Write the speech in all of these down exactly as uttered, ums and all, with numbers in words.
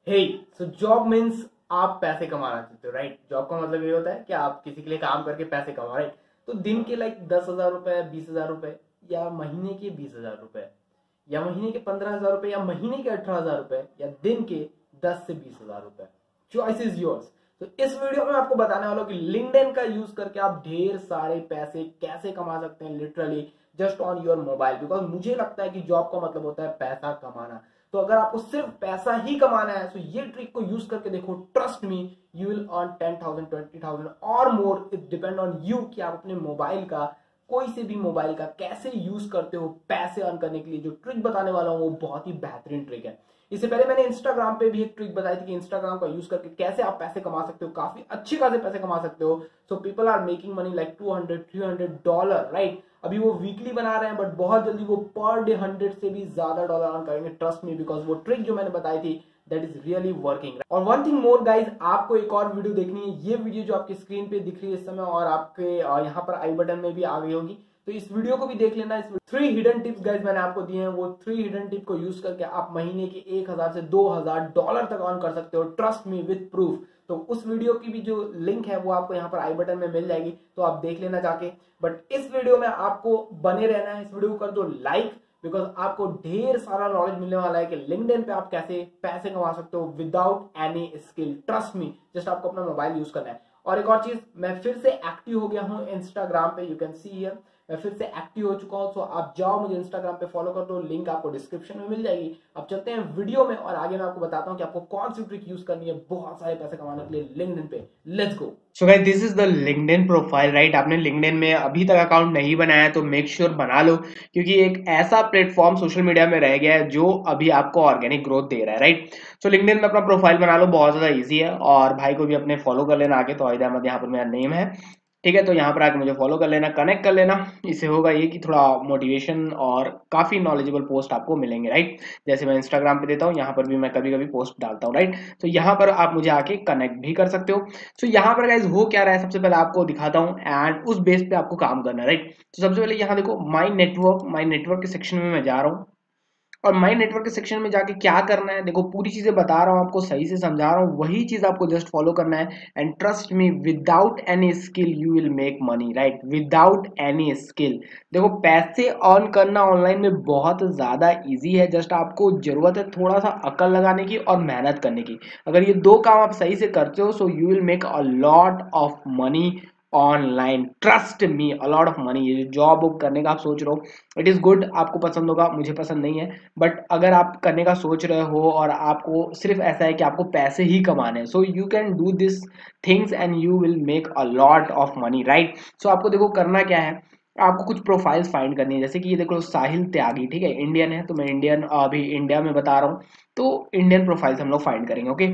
हे so job means आप पैसे कमाना चाहते हो, राइट। जॉब का मतलब ये होता है कि आप किसी के लिए काम करके पैसे कमाओ, राइट। तो दिन के लाइक दस हजार रुपए, बीस हजार रुपए, या महीने के बीस हजार रुपए, या महीने के पंद्रह हजार रुपए, या महीने के अठारह हजार रुपए, या दिन के दस से बीस हजार रुपए। Choice is yours. तो इस वीडियो में आपको बताने वाला हूँ कि लिंक्डइन का यूज करके आप ढेर सारे पैसे कैसे कमा सकते हैं, literally just on your mobile. Because मुझे लगता है कि जॉब का मतलब होता है पैसा कमाना। तो अगर आपको सिर्फ पैसा ही कमाना है तो ये ट्रिक को यूज करके देखो, trust me, you will earn ten thousand, twenty thousand और more. It depend on you कि आप अपने मोबाइल का, कोई से भी मोबाइल का कैसे यूज करते हो पैसे अर्न करने के लिए। जो ट्रिक बताने वाला हूं वो बहुत ही बेहतरीन ट्रिक है। इससे पहले मैंने इंस्टाग्राम पे भी एक ट्रिक बताई थी कि इंस्टाग्राम का यूज करके कैसे आप पैसे कमा सकते हो, काफी अच्छे खासे पैसे कमा सकते हो। So people are making money like two hundred, three hundred dollar, right. अभी वो वीकली बना रहे हैं बट बहुत जल्दी वो पर डे हंड्रेड से भी ज्यादा डॉलर अर्न करेंगे, ट्रस्ट मी, बिकॉज वो ट्रिक जो मैंने बताई थी दैट इज रियली वर्किंग। और वन थिंग मोर गाइज, आपको एक और वीडियो देखनी है। ये वीडियो जो आपकी स्क्रीन पे दिख रही है इस समय और आपके यहाँ पर आई बटन में भी आ गई होगी, तो इस वीडियो को भी देख लेना। इस थ्री हिडन टिप्स गाइज मैंने आपको दिए हैं, वो थ्री हिडन टिप को यूज करके आप महीने के एक हजार से दो हजार डॉलर तक अर्न कर सकते हो, ट्रस्ट मी, विद प्रूफ। तो उस वीडियो की भी जो लिंक है वो आपको यहाँ पर आई बटन में मिल जाएगी, तो आप देख लेना जाके। बट इस वीडियो में आपको बने रहना है, इस वीडियो को कर दो लाइक, बिकॉज आपको ढेर सारा नॉलेज मिलने वाला है कि लिंक्डइन पे आप कैसे पैसे कमा सकते हो without any skill. Trust me, just आपको अपना मोबाइल यूज करना है। और एक और चीज, मैं फिर से एक्टिव हो गया हूँ इंस्टाग्राम पे, यू कैन सी हियर, मैं फिर से एक्टिव हो चुका हूं। सो आप जाओ, मुझे इंस्टाग्राम पे फॉलो कर दो, लिंक आपको डिस्क्रिप्शन में मिल जाएगी। अब चलते हैं वीडियो में और आगे मैं आपको बताता हूं कि आपको कौन सी ट्रिक यूज करनी है बहुत सारे पैसे कमाने के लिए लिंक्डइन पे। Let's go. So guys, this is the LinkedIn profile, right. आपने लिंक्डइन में अभी तक अकाउंट नहीं बनाया है तो मेक श्योर sure बना लो, क्योंकि एक ऐसा प्लेटफॉर्म सोशल मीडिया में रह गया है जो अभी आपको ऑर्गेनिक ग्रोथ दे रहा है, राइट। सो लिंक्डइन में अपना प्रोफाइल बना लो, बहुत ज्यादा ईजी है। और भाई को भी अपने फॉलो कर लेना आगे, तो अहिद अहमद यहाँ पर मेरा नेम है, ठीक है। तो यहाँ पर आके मुझे फॉलो कर लेना, कनेक्ट कर लेना। इससे होगा ये कि थोड़ा मोटिवेशन और काफी नॉलेजेबल पोस्ट आपको मिलेंगे, राइट। जैसे मैं इंस्टाग्राम पे देता हूँ, यहाँ पर भी मैं कभी कभी पोस्ट डालता हूँ, राइट। तो यहाँ पर आप मुझे आके कनेक्ट भी कर सकते हो। तो यहाँ पर गाइज हो क्या रहा है, सबसे पहले आपको दिखाता हूँ एंड उस बेस पे आपको काम करना है, राइट। तो सबसे पहले यहाँ देखो, माई नेटवर्क, माई नेटवर्क के सेक्शन में मैं जा रहा हूँ। और माई नेटवर्क के सेक्शन में जाके क्या करना है, देखो पूरी चीजें बता रहा हूँ आपको, सही से समझा रहा हूँ, वही चीज आपको जस्ट फॉलो करना है। And trust me, without any skill you will make money, right, without any skill. देखो पैसे अर्न करना ऑनलाइन में बहुत ज्यादा इजी है, जस्ट आपको जरूरत है थोड़ा सा अकल लगाने की और मेहनत करने की। अगर ये दो काम आप सही से करते हो so you will make a lot of money online, trust me, a lot of money. ये जॉब करने का आप सोच रहे हो, इट इज गुड, आपको पसंद होगा, मुझे पसंद नहीं है। बट अगर आप करने का सोच रहे हो और आपको सिर्फ ऐसा है कि आपको पैसे ही कमाने हैं, so you can do this things and you will make a lot of money, right. So आपको देखो करना क्या है, आपको कुछ प्रोफाइल्स फाइंड करनी है। जैसे कि ये देखो, साहिल त्यागी, ठीक है, इंडियन है, तो मैं इंडियन अभी इंडिया में बता रहा हूँ, तो इंडियन प्रोफाइल्स हम लोग फाइंड करेंगे, ओके।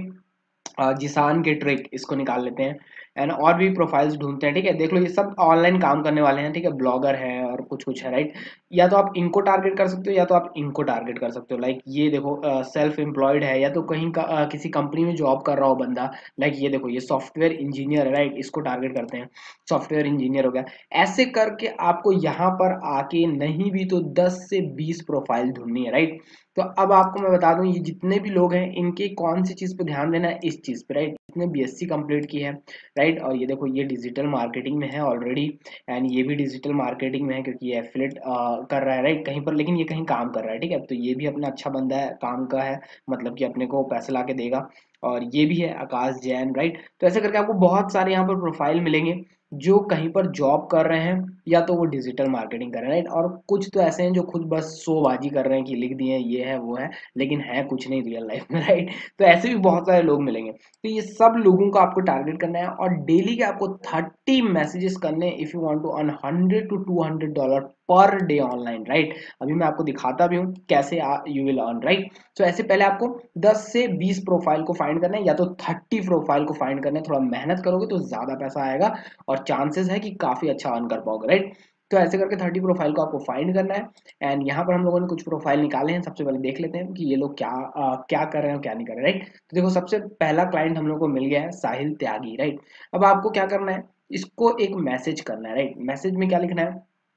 जिसान के ट्रिक, इसको निकाल लेते हैं एंड और भी प्रोफाइल्स ढूंढते हैं, ठीक है। देख लो ये सब ऑनलाइन काम करने वाले हैं, ठीक है, ब्लॉगर है और कुछ कुछ है, राइट। या तो आप इनको टारगेट कर सकते हो या तो आप इनको टारगेट कर सकते हो। लाइक ये देखो, सेल्फ एम्प्लॉयड है या तो कहीं का, uh, किसी कंपनी में जॉब कर रहा हो बंदा। लाइक ये देखो, ये सॉफ्टवेयर इंजीनियर है, राइट, इसको टारगेट करते हैं, सॉफ्टवेयर इंजीनियर हो गया। ऐसे करके आपको यहाँ पर आके नहीं भी तो दस से बीस प्रोफाइल ढूंढनी है, राइट। तो अब आपको मैं बता दूं, ये जितने भी लोग हैं इनके कौन सी चीज पे ध्यान देना है, इस चीज पे, राइट। इसने बीएससी कंप्लीट की है, राइट। और ये देखो, ये डिजिटल मार्केटिंग में है ऑलरेडी, एंड ये भी डिजिटल मार्केटिंग में है क्योंकि ये एफिलिएट कर रहा है, राइट, कहीं पर, लेकिन ये कहीं काम कर रहा है, ठीक है। तो ये भी अपना अच्छा बंदा है, काम का है, मतलब कि अपने को पैसे ला के देगा। और ये भी है आकाश जैन, राइट। तो ऐसे करके आपको बहुत सारे यहाँ पर प्रोफाइल मिलेंगे जो कहीं पर जॉब कर रहे हैं या तो वो डिजिटल मार्केटिंग कर रहे हैं, राइट। और कुछ तो ऐसे हैं जो खुद बस शोबाजी कर रहे हैं कि लिख दिए ये है वो है, लेकिन है कुछ नहीं रियल लाइफ में, राइट। तो ऐसे भी बहुत सारे लोग मिलेंगे। तो ये सब लोगों को आपको टारगेट करना है और डेली के आपको थर्टी मैसेजेस करने हैं if you want to earn hundred to two hundred dollar per day online, right. अभी मैं आपको दिखाता भी हूँ कैसे यू विल अर्न, राइट। तो ऐसे पहले आपको दस से बीस प्रोफाइल को फाइंड करना है या तो तीस प्रोफाइल को फाइंड करना है। थोड़ा मेहनत करोगे तो ज्यादा पैसा आएगा और चांसेस है कि काफी अच्छा अर्न कर पाओगे, राइट। तो ऐसे करके थर्टी प्रोफाइल को आपको फाइंड करना है एंड यहाँ पर हम लोगों ने कुछ प्रोफाइल निकाले हैं। सबसे पहले देख लेते हैं कि ये लोग क्या आ, क्या कर रहे हैं और क्या नहीं कर रहे हैं, राइट। तो देखो, सबसे पहला क्लाइंट हम लोग को मिल गया है, साहिल त्यागी, राइट। अब आपको क्या करना है, इसको एक मैसेज करना है, राइट। मैसेज में क्या लिखना है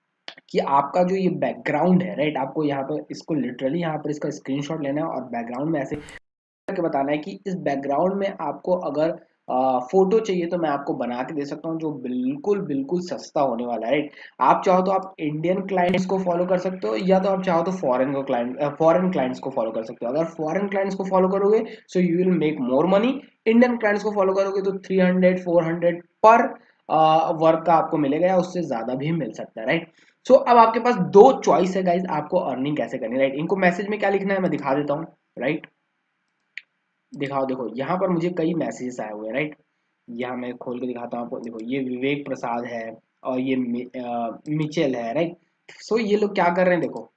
कि आपका जो ये बैकग्राउंड है, राइट, आपको यहाँ पर इसको लिटरली यहाँ पर इसका स्क्रीनशॉट लेना है और बैकग्राउंड में ऐसे करके बताना है कि इस बैकग्राउंड में आपको अगर आ, फोटो चाहिए तो मैं आपको बना के दे सकता हूँ, जो बिल्कुल बिल्कुल सस्ता होने वाला है, राइट। आप चाहो तो आप इंडियन क्लाइंट्स को फॉलो कर सकते हो, या तो आप चाहो तो फॉरेन को क्लाइंट फॉरेन क्लाइंट्स को फॉलो कर सकते हो। अगर फॉरेन क्लाइंट्स को फॉलो करोगे so you will make more money. Indian clients को फॉलो करोगे तो three hundred four hundred per work का आपको मिलेगा, या उससे ज्यादा भी मिल सकता है, राइट। सो so, अब आपके पास दो चॉइस है गाइज, आपको अर्निंग कैसे करनी है, राइट। इनको मैसेज में क्या लिखना है मैं दिखा देता हूँ, राइट। दिखाओ, देखो यहाँ पर मुझे कई मैसेजेस आए हुए हैं, राइट। यहाँ मैं खोल के दिखाता हूँ आपको, देखो ये विवेक प्रसाद है और ये मिचेल है, राइट। सो ये लोग क्या कर रहे हैं, देखो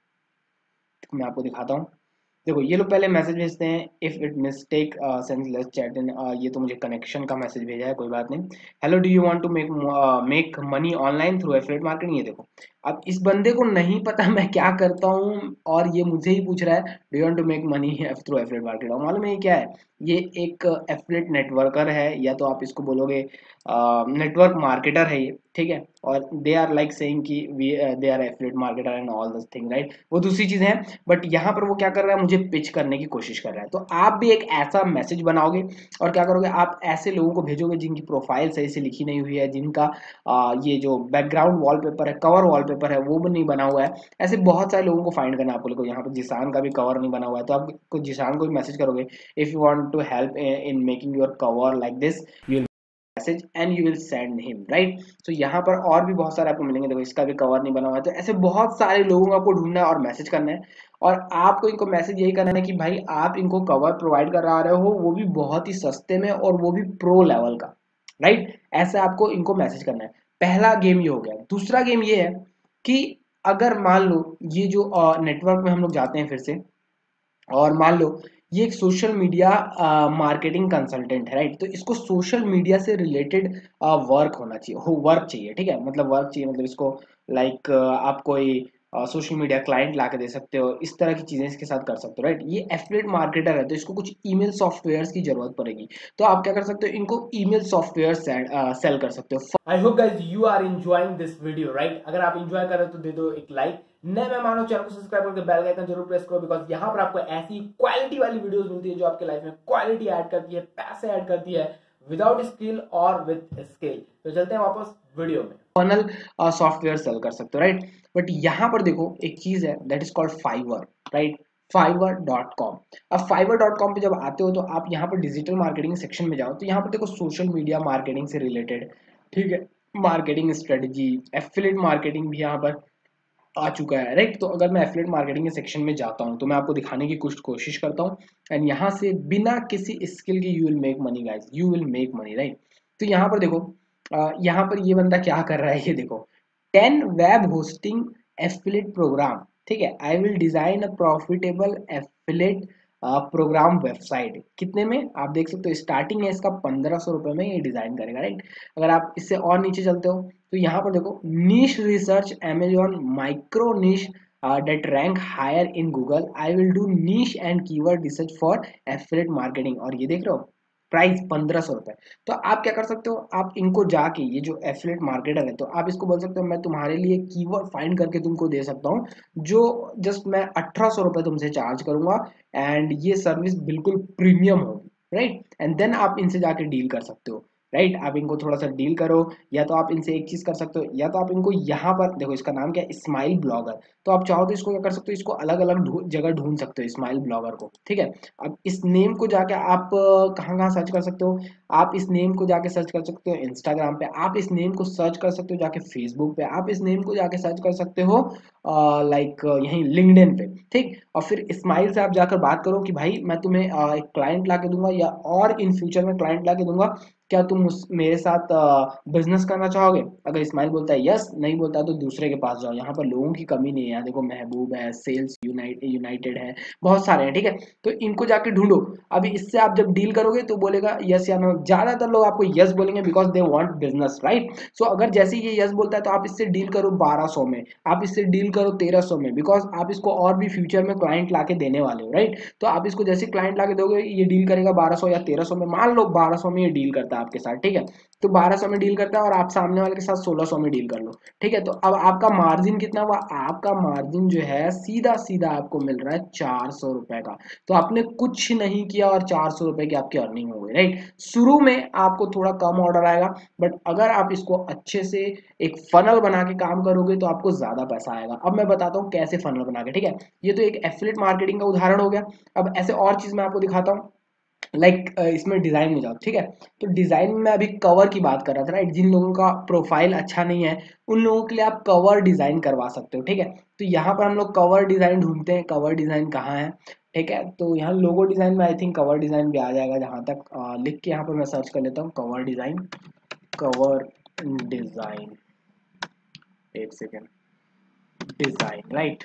मैं आपको दिखाता हूँ। देखो ये लोग पहले मैसेज भेजते हैं, if it mistake send let's chat in, ये तो मुझे कनेक्शन का मैसेज भेजा है, कोई बात नहीं। Hello, do you want to make make money online through affiliate marketing. ये देखो, अब इस बंदे को नहीं पता मैं क्या करता हूँ और ये मुझे ही पूछ रहा है do you want to make money through affiliate marketing. और मालूम है ये क्या है, ये एक एफिलिएट नेटवर्कर है, या तो आप इसको बोलोगे नेटवर्क मार्केटर है ये, ठीक है। और दे आर लाइक सेइंग कि we they are affiliate marketer and all this thing, right. वो दूसरी चीज है, बट यहाँ पर वो क्या कर रहा है, मुझे पिच करने की कोशिश कर रहा है। तो आप भी एक ऐसा मैसेज बनाओगे और क्या करोगे, आप ऐसे लोगों को भेजोगे जिनकी प्रोफाइल सही से लिखी नहीं हुई है, जिनका आ, ये जो बैकग्राउंड वॉलपेपर है, कवर वॉलपेपर है, वो भी नहीं बना हुआ है। ऐसे बहुत सारे लोगों को फाइंड करना है आपको। देखो यहाँ पर जिसान का भी कवर नहीं बना हुआ है, तो आप जिसान को भी मैसेज करोगे, if you want to help in making your cover like this you message and you will send him, right. तो यहाँ पर और भी बहुत सारे आपको मिलेंगे, देखो इसका भी कवर नहीं बना हुआ है। तो ऐसे बहुत सारे लोगों को आपको ढूंढना है और मैसेज करना है, और आपको इनको मैसेज यही करना है कि भाई आप इनको कवर प्रोवाइड करा रहे हो, वो भी बहुत ही सस्ते में और वो भी प्रो लेवल का, राइट। ऐसे आपको इनको मैसेज करना है। पहला गेम ये हो गया। दूसरा गेम ये है कि अगर मान लो ये जो नेटवर्क में हम लोग जाते हैं फिर से, और मान लो ये एक सोशल मीडिया मार्केटिंग कंसल्टेंट है, राइट। तो इसको सोशल मीडिया से रिलेटेड वर्क होना चाहिए, हो वर्क चाहिए, ठीक है। मतलब वर्क चाहिए, मतलब इसको लाइक आप कोई सोशल मीडिया क्लाइंट ला के दे सकते हो, इस तरह की चीजें इसके साथ कर सकते हो, राइट। ये एफिलिएट मार्केटर है, तो इसको कुछ ईमेल सॉफ्टवेयर्स की जरूरत पड़ेगी। तो आप क्या कर सकते हो, इनको ईमेल सॉफ्टवेयर सेल कर सकते हो। I hope guys you are enjoying this video, right. अगर आप एंजॉय कर रहे हो तो दे दो एक लाइक, नए मैं मानो चैनल को सब्सक्राइब करके बेल आइकन जरूर प्रेस करो, बिकॉज यहाँ पर आपको ऐसी क्वालिटी वाली वीडियोस मिलती है जो आपके लाइफ में क्वालिटी ऐड करती है, पैसे ऐड करती है, विदाउट स्किल और विद स्किल। तो चलते हैं वापस वीडियो में। फनल सॉफ्टवेयर सेल कर सकते हो, राइट। बट यहाँ पर देखो एक चीज है, that is called Fiverr, right. Fiverr dot com. अब फाइवर डॉट कॉम पे जब आते हो तो आप यहाँ पर डिजिटल मार्केटिंग सेक्शन में जाओ, तो यहाँ पर देखो सोशल मीडिया मार्केटिंग से रिलेटेड, ठीक है, मार्केटिंग स्ट्रेटजी, एफिलिएट मार्केटिंग भी यहाँ पर आ चुका है, राइट। तो अगर मैं एफिलिएट मार्केटिंग के सेक्शन में जाता हूँ तो मैं आपको दिखाने की कुछ कोशिश करता हूँ, एंड यहाँ से बिना किसी स्किल के you will make money guys, you will make money, right. तो यहाँ पर देखो, आ, यहाँ पर ये बंदा क्या कर रहा है, ये देखो, ten web hosting affiliate program, ठीक है। I will design a profitable affiliate program website. कितने में आप देख सकते हो, स्टार्टिंग है इसका पंद्रह सौ रुपए में, ये डिजाइन करेगा, राइट। अगर आप इससे और नीचे चलते हो तो यहाँ पर देखो, niche research Amazon micro niche that rank higher in Google, I will do niche and keyword research for affiliate marketing. और ये देख रहे हो प्राइस पंद्रह सौ रुपए। तो आप क्या कर सकते हो, आप इनको जाके, ये जो एफिलिएट मार्केटर है, तो आप इसको बोल सकते हो मैं तुम्हारे लिए कीवर्ड फाइंड करके तुमको दे सकता हूँ, जो जस्ट मैं अठारह सौ रुपए तुमसे चार्ज करूंगा, एंड ये सर्विस बिल्कुल प्रीमियम होगी, राइट। एंड देन आप इनसे जाके डील कर सकते हो, राइट। आप इनको थोड़ा सा डील करो, या तो आप इनसे एक चीज कर सकते हो, या तो आप इनको यहाँ पर देखो, इसका नाम क्या है, स्माइल ब्लॉगर। तो आप चाहो तो इसको क्या कर सकते हो, इसको अलग अलग जगह ढूंढ सकते हो स्माइल ब्लॉगर को, ठीक है। अब इस नेम को जाके आप कहाँ कहाँ सर्च कर सकते हो, आप इस नेम को जाके सर्च कर सकते हो इंस्टाग्राम पे, आप इस नेम को सर्च कर सकते हो जाके फेसबुक पे, आप इस नेम को जाके सर्च कर सकते हो लाइक uh, यहीं लिंक्डइन पे, ठीक। और फिर स्माइल से आप जाकर बात करो कि भाई मैं तुम्हें uh, एक क्लाइंट ला के दूंगा, या और इन फ्यूचर में क्लाइंट ला के दूंगा, क्या तुम उस मेरे साथ बिजनेस करना चाहोगे। अगर इस्माइल बोलता है यस, नहीं बोलता है तो दूसरे के पास जाओ। यहाँ पर लोगों की कमी नहीं है, यहाँ देखो महबूब है, सेल्स यूनाइटेड यूनाइटेड है, बहुत सारे हैं, ठीक है। तो इनको जाके ढूंढो। अभी इससे आप जब डील करोगे तो बोलेगा यस या नो, ज्यादातर लोग आपको यस बोलेंगे because they want business, right. So अगर जैसे ये यस बोलता है तो आप इससे डील करो बारह सौ में, आप इससे डील करो तेरह सौ में, बिकॉज आप इसको और भी फ्यूचर में क्लाइंट लाके देने वाले हो, राइट। तो आप इसको जैसे क्लाइंट लाके दोगे ये डील करेगा बारह सौ या तेरह सौ में, मान लो बारह सौ में ये डील करता है आपके साथ, ठीक है। तो बारह सौ में डील करता है और आप सामने वाले के साथ सोलह सौ में डील कर लो, ठीक है। तो अब आपका मार्जिन कितना हुआ, आपका मार्जिन जो है सीधा सीधा आपको मिल रहा है चार सौ रुपए का। तो आपने कुछ नहीं किया और चार सौ रुपए की आपकी अर्निंग हो गई, राइट। शुरू में आपको थोड़ा कम ऑर्डर आएगा, बट अगर आप इसको अच्छे से एक फनल बना के काम करोगे तो आपको ज्यादा पैसा आएगा। अब मैं बताता हूँ कैसे फनल बना के, ठीक है। ये तो एक एफिलिएट मार्केटिंग का उदाहरण हो गया। अब ऐसे और चीज मैं आपको दिखाता हूँ, लाइक like, इसमें डिजाइन में जाओ, ठीक है। तो डिजाइन में अभी कवर की बात कर रहा था, राइट। जिन लोगों का प्रोफाइल अच्छा नहीं है उन लोगों के लिए आप कवर डिजाइन करवा सकते हो, ठीक है। तो यहाँ पर हम लोग कवर डिजाइन ढूंढते हैं, कवर डिजाइन कहाँ है, ठीक है। तो यहाँ लोगो डिजाइन में आई थिंक कवर डिजाइन भी आ जाएगा, जहां तक आ, लिख के यहाँ पर मैं सर्च कर लेता हूँ कवर डिजाइन, कवर डिजाइन, एक second, design, right.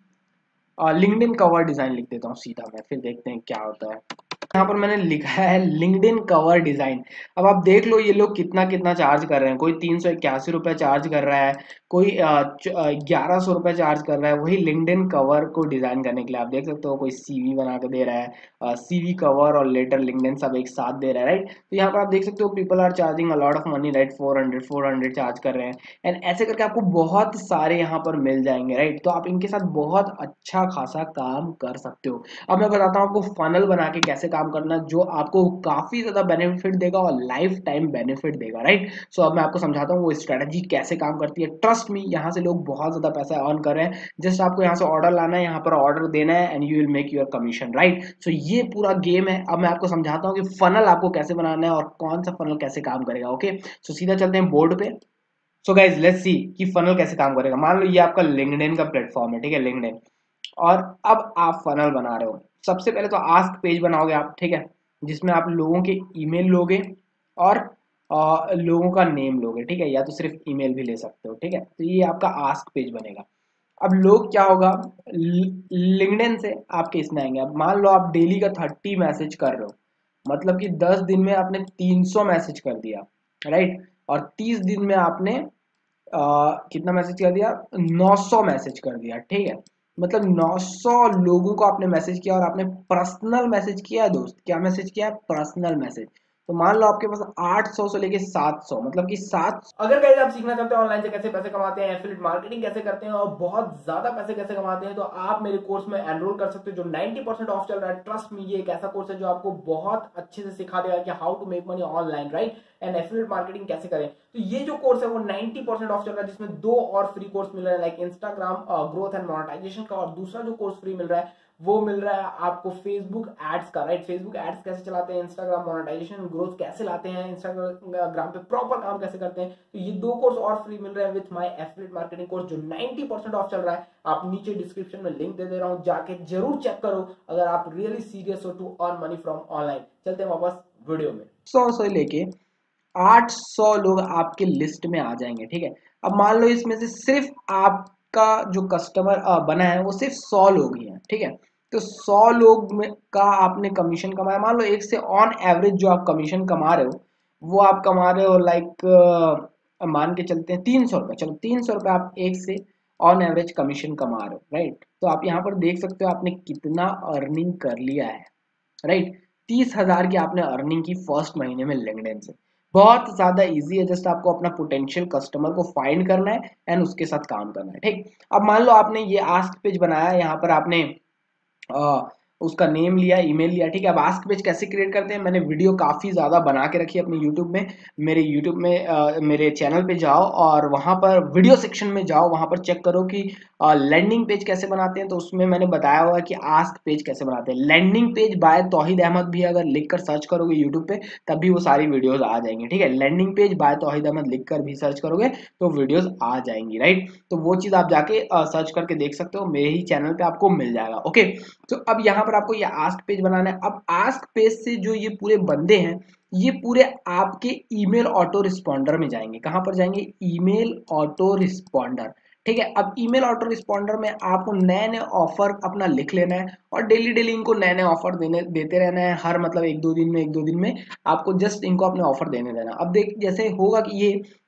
LinkedIn cover design लिख देता हूँ सीधा मैं, फिर देखते हैं क्या होता है। यहाँ पर मैंने लिखा है लिंक्डइन कवर डिजाइन। अब आप देख लो ये लोग कितना कितना चार्ज कर रहे हैं। कोई तीन सौ इक्यासी रुपए चार्ज कर रहा है, कोई ग्यारह सौ रुपए चार्ज कर रहा है वही लिंक्डइन कवर को डिजाइन करने के लिए। आप देख सकते हो कोई सीवी बना के दे रहा है, सीवी कवर और लेटर लिंक्डइन सब एक साथ दे रहा है, राइट। तो यहाँ पर आप देख सकते हो people are charging a lot of money, right. Four hundred four hundred charge कर रहे हैं, एंड ऐसे करके आपको बहुत सारे यहाँ पर मिल जाएंगे, राइट। तो आप इनके साथ बहुत अच्छा खासा काम कर सकते हो। अब मैं बताता हूँ आपको फनल बना के कैसे काम करना, जो आपको काफी ज्यादा बेनिफिट देगा और लाइफ टाइम बेनिफिट देगा, राइट। सो अब मैं आपको समझाता हूँ वो स्ट्रेटजी कैसे काम करती है। ट्रस्ट मी, यहाँ से लोग बहुत ज्यादा पैसा अर्न कर रहे हैं। जस्ट आपको यहाँ से ऑर्डर लाना है, यहाँ पर ऑर्डर देना है, and you will make your commission, right. So ये पूरा गेम है। अब मैं आपको समझाता हूँ कि फनल आपको कैसे बनाना है और कौन सा फनल कैसे काम करेगा, ओके। सो सीधा चलते हैं बोर्ड पे। सो गाइज लेट्स सी कि फनल कैसे काम करेगा। मान लो ये आपका लिंक्डइन का प्लेटफॉर्म है, ठीक है, लिंक्डइन। और अब आप फनल बना रहे हो। सबसे पहले तो आस्क पेज बनाओगे आप, ठीक है, जिसमें आप लोगों के ईमेल लोगे और आ, लोगों का नेम लोगे, ठीक है, या तो सिर्फ ईमेल भी ले सकते हो, ठीक है। तो ये आपका आस्क पेज बनेगा। अब लोग क्या होगा, लिंक्डइन से आपके इसमें आएंगे। अब मान लो आप डेली का थर्टी मैसेज कर रहे हो, मतलब कि दस दिन में आपने तीन सौ मैसेज कर दिया, राइट। और तीस दिन में आपने आ, कितना मैसेज कर दिया, नौ सौ मैसेज कर दिया, ठीक है। मतलब नौ सौ लोगों को आपने मैसेज किया और आपने पर्सनल मैसेज किया है दोस्त। क्या मैसेज किया है, पर्सनल मैसेज। तो मान लो आपके पास आठ सौ से लेके सात सौ, मतलब कि सात। अगर गाइस आप सीखना चाहते हैं ऑनलाइन से कैसे पैसे कमाते हैं, एफिलिएट मार्केटिंग कैसे करते हैं और बहुत ज्यादा पैसे कैसे कमाते हैं, तो आप मेरे कोर्स में एनरोल कर सकते हो जो नाइंटी परसेंट ऑफ चल रहा है। ट्रस्ट मी, ये एक ऐसा कोर्स है जो आपको बहुत अच्छे से सिखा देगा कि how to make money online, right, and affiliate marketing कैसे करें। तो ये जो कोर्स है वो नाइंटी परसेंट ऑफ चल रहा है, जिसमें दो और फ्री कोर्स मिल रहे हैं, like Instagram growth and monetization का, और दूसरा जो कोर्स फ्री मिल रहा है वो मिल रहा है आपको फेसबुक एड्स का, राइट। फेसबुक एड्स कैसे चलाते हैं, इंस्टाग्राम मोनेटाइजेशन ग्रोथ कैसे लाते हैं, इंस्टाग्राम पे प्रॉपर काम कैसे करते हैं। तो ये दो कोर्स और फ्री मिल रहे हैं with my affiliate marketing course जो नाइंटी परसेंट ऑफ चल रहा है। आप नीचे डिस्क्रिप्शन में लिंक दे दे रहा हूं, जाके जरूर चेक करो अगर आप रियली सीरियस हो to earn money from online. चलते हैं वापस वीडियो में। सौ से लेके आठ सौ लोग आपके लिस्ट में आ जाएंगे, ठीक है। अब मान लो इसमें से सिर्फ आपका जो कस्टमर बना है वो सिर्फ सौ लोग ही हैं, ठीक है। तो सौ लोग में का आपने कमीशन कमाया, मान लो एक से ऑन एवरेज जो आप कमीशन कमा रहे हो वो आप कमा रहे हो लाइक मान के चलते हैं तीन सौ रुपये। चलो तीन सौ रुपये आप एक से ऑन एवरेज कमीशन कमा रहे हो, राइट। तो आप यहाँ पर देख सकते हो आपने कितना अर्निंग कर लिया है, राइट। तीस हजार की आपने अर्निंग की फर्स्ट महीने में लिंक्डइन से। बहुत ज्यादा इजी है, जस्ट आपको अपना पोटेंशियल कस्टमर को फाइंड करना है एंड उसके साथ काम करना है, ठीक। अब मान लो आपने ये आस्क पेज बनाया, यहाँ पर आपने आ, उसका नेम लिया, ईमेल लिया, ठीक है। अब आस्क पेज कैसे क्रिएट करते हैं, मैंने वीडियो काफी ज्यादा बना के रखी है अपने यूट्यूब में। मेरे यूट्यूब में आ, मेरे चैनल पे जाओ और वहां पर वीडियो सेक्शन में जाओ, वहां पर चेक करो कि लैंडिंग पेज कैसे बनाते हैं। तो उसमें मैंने बताया हुआ कि आस्क पेज कैसे बनाते हैं। लैंडिंग पेज बाय तौहीद अहमद भी अगर लिख कर सर्च करोगे यूट्यूब पे तब भी वो सारी वीडियोस आ जाएंगी, ठीक है। लैंडिंग पेज बाय तौहीद अहमद लिख कर भी सर्च करोगे तो वीडियोस आ जाएंगी, राइट। तो वो चीज आप जाके सर्च करके देख सकते हो, मेरे ही चैनल पे आपको मिल जाएगा, ओके। तो अब यहाँ पर आपको ये आस्क पेज बनाना है। अब आस्क पेज से जो ये पूरे बंदे हैं ये पूरे आपके ईमेल ऑटो रिस्पॉन्डर में जाएंगे। कहां पर जाएंगे, ईमेल ऑटो रिस्पॉन्डर, ठीक है। अब ईमेल ऑटो रिस्पॉन्डर में आपको नए नए ऑफर अपना लिख लेना है और डेली डेली इनको नए नए ऑफर देने देते रहना है। हर मतलब एक दो दिन में एक दो दिन में आपको जस्ट इनको अपने ऑफर देने देना। अब देख जैसे होगा कि ये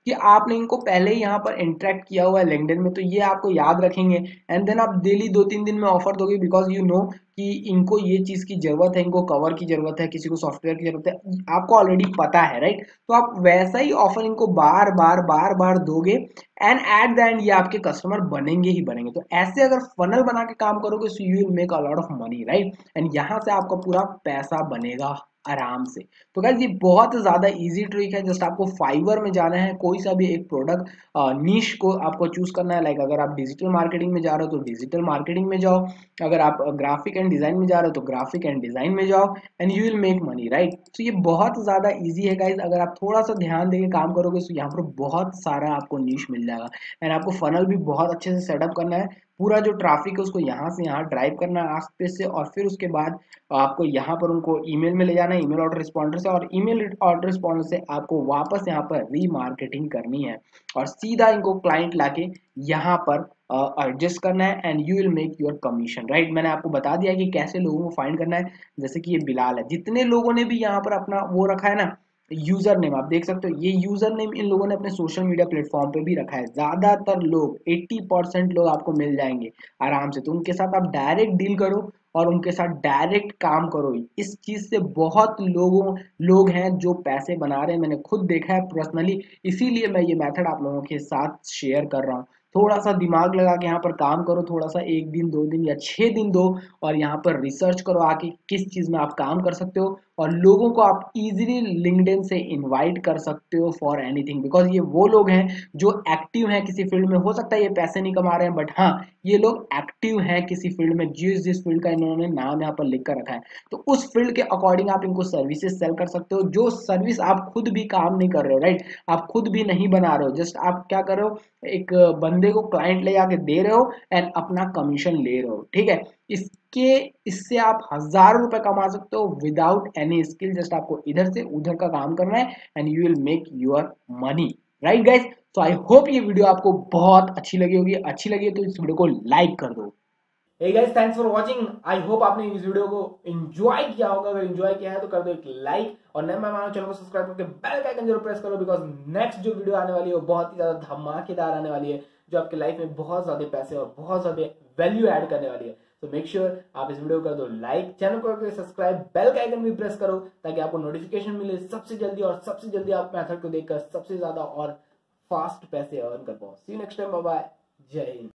कि आपने इनको पहले ही यहाँ पर इंटरेक्ट किया हुआ है लिंक्डइन में, तो ये आपको याद रखेंगे एंड देन आप डेली दो तीन दिन में ऑफर दोगे, बिकॉज यू नो कि इनको ये चीज की जरूरत है, इनको कवर की जरूरत है, किसी को सॉफ्टवेयर की जरूरत है, आपको ऑलरेडी पता है, राइट। तो आप वैसा ही ऑफर इनको बार बार बार बार दोगे एंड एट द एंड ये आपके कस्टमर बनेंगे ही बनेंगे। तो ऐसे अगर फनल बना के काम करोगे so you will make a lot of money, right, and यहाँ से आपका पूरा पैसा बनेगा आराम से। तो गाइस ये बहुत ज्यादा इजी ट्रिक है। जस्ट आपको फाइवर में जाना है, कोई सा भी एक प्रोडक्ट नीश को आपको चूज करना है। लाइक अगर आप डिजिटल मार्केटिंग में जा रहे हो तो डिजिटल मार्केटिंग में जाओ, अगर आप ग्राफिक एंड डिजाइन में जा रहे हो तो ग्राफिक एंड डिजाइन में जाओ and you will make money, right. तो ये बहुत ज्यादा इजी है गाइस, अगर आप थोड़ा सा ध्यान देके काम करोगे तो यहाँ पर बहुत सारा आपको नीश मिल जाएगा एंड आपको फनल भी बहुत अच्छे से सेटअप करना है। पूरा जो ट्रैफिक है उसको यहाँ से यहाँ ड्राइव करना है आस पे से, और फिर उसके बाद आपको यहाँ पर उनको ईमेल में ले जाना है, ईमेल ऑटो रिस्पॉन्डर से, और ईमेल ऑटो रिस्पॉन्डर से आपको वापस यहाँ पर रीमार्केटिंग करनी है और सीधा इनको क्लाइंट लाके यहाँ पर एडजस्ट uh, करना है and you will make your commission, right. मैंने आपको बता दिया कि कैसे लोगों को फाइंड करना है। जैसे कि ये बिलाल है, जितने लोगों ने भी यहाँ पर अपना वो रखा है ना यूजर नेम, आप देख सकते हो ये यूजर नेम इन लोगों ने अपने सोशल मीडिया प्लेटफॉर्म पे भी रखा है। ज्यादातर लोग अस्सी परसेंट लोग आपको मिल जाएंगे आराम से। तो उनके साथ आप डायरेक्ट डील करो और उनके साथ डायरेक्ट काम करो। इस चीज से बहुत लोगों लोग हैं जो पैसे बना रहे हैं, मैंने खुद देखा है पर्सनली, इसीलिए मैं ये मेथड आप लोगों के साथ शेयर कर रहा हूँ। थोड़ा सा दिमाग लगा के यहाँ पर काम करो, थोड़ा सा एक दिन दो दिन या छह दिन दो और यहाँ पर रिसर्च करो आके किस चीज में आप काम कर सकते हो, और लोगों को आप इजीली लिंक्डइन से इनवाइट कर सकते हो फॉर एनीथिंग, बिकॉज ये वो लोग हैं जो एक्टिव हैं किसी फील्ड में। हो सकता है ये पैसे नहीं कमा रहे हैं बट हाँ ये लोग एक्टिव हैं किसी फील्ड में, जिस जिस फील्ड का इन्होंने नाम यहाँ पर लिख कर रखा है। तो उस फील्ड के अकॉर्डिंग आप इनको सर्विसेज सेल कर सकते हो, जो सर्विस आप खुद भी काम नहीं कर रहे हो, राइट। आप खुद भी नहीं बना रहे हो, जस्ट आप क्या कर रहे हो, एक बंदे को क्लाइंट ले जाके दे रहे हो एंड अपना कमीशन ले रहे हो, ठीक है। इसके इससे आप हजारों रुपए कमा सकते हो विदाउट एनी स्किल। जस्ट आपको इधर से उधर का काम करना है and you will make your money, right guys. तो आई होप ये वीडियो आपको बहुत अच्छी लगी होगी। अच्छी लगी तो इस वीडियो को लाइक कर दो। Hey guys, thanks for watching. I hope आपने इस वीडियो को एंजॉय किया होगा। अगर एंजॉय किया है तो कर दो एक लाइक और नए मेहमानों चैनल को सब्सक्राइब करके बेल का आइकन जरूर प्रेस करो, बिकॉज नेक्स्ट जो वीडियो आने वाली है वो बहुत ही ज्यादा धमाकेदार आने वाली है, जो आपके लाइफ में बहुत ज्यादा पैसे और बहुत ज्यादा वैल्यू ऐड करने वाली है। तो मेक श्योर आप इस वीडियो को कर दो लाइक, चैनल को करके सब्सक्राइब, बेल का आइकन भी प्रेस करो ताकि आपको नोटिफिकेशन मिले सबसे जल्दी, और सबसे जल्दी आप मेथड को देखकर सबसे ज्यादा और फास्ट पैसे अर्न कर पाओ। See you next time, bye bye, जय हिंद।